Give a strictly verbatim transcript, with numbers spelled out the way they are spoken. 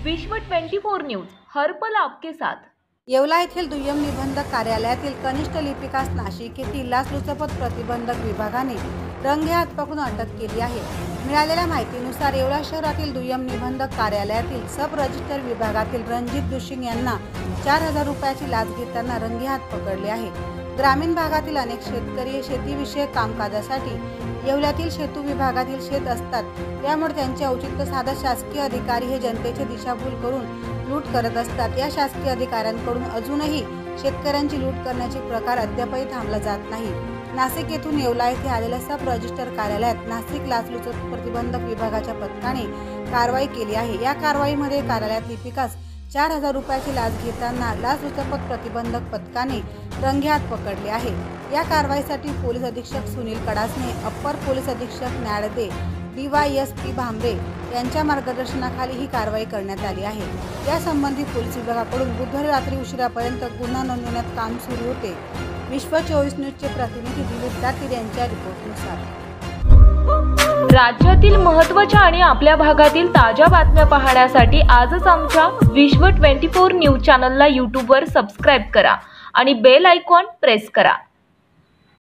विश्व चोवीस न्यूज हर पल आपके साथ। येवला येथील दुय्यम निबंधक कार्यालयातील कनिष्ठ लिपिकास नाशिक येथील लाचलुचपत प्रतिबंधक विभागाने रंगेहात पकडून अटक केली आहे। मिळालेल्या माहितीनुसार येवला शहरातील दुय्यम निबंधक कार्यालयातील सब रजिस्टर विभागातील रणजित दुशिंग यांना चार हजार रुपयाची लाच घेताना रंगेहात पकडले आहे। ग्रामीण भागातील अनेक शेतकरी शेतीविषयक कामकाजासाठी येवल्यातील शेतू विभागातील शेत असतात, त्यामुळे त्यांचे औचित्य साधत शासकीय अधिकारी हे जनतेची दिशाभूल करून लूट करत असतात। या शासकीय अधिकाऱ्यांकडून अजूनही शेतकऱ्यांची लूट करण्याचे प्रकार अद्यापही थांबला जात नाही। नाशिक येथून येवला येथे आलेल्या सब रजिस्टर कार्यालयात नाशिक लाचलुचपत प्रतिबंधक विभागाच्या पथकाने कारवाई केली आहे। या कारवाईमध्ये कार्यालयात लिपिकास चार हजार रुपयाची लाच घेताना लाचलुचपत प्रतिबंधक पथकाने रंगेहात पकडले आहे। या कारवाईसाठी पोलीस अधीक्षक सुनील कडासने, अप्पर पोलीस अधीक्षक न्याडदे, डीवायएसपी भांबरे यांच्या मार्गदर्शनाखाली ही कारवाई करण्यात आली आहे। या संबंधी पोलीस विभागाकडून बुधवारी रात्री उशिरापर्यंत गुन्हा नोंदवण्यात काम सुरू होते। विश्व चोवीस न्यूजचे प्रतिनिधी दिलीप दातीर यांच्या रिपोर्टनुसार राज्यातील महत्त्वाच्या आणि आपल्या भागातील ताज्या बातम्या पाहण्यासाठी आजच आमच्या विश्व चोवीस न्यूज चॅनलला यूट्यूबवर सबस्क्राइब करा आणि बेल आयकॉन प्रेस करा।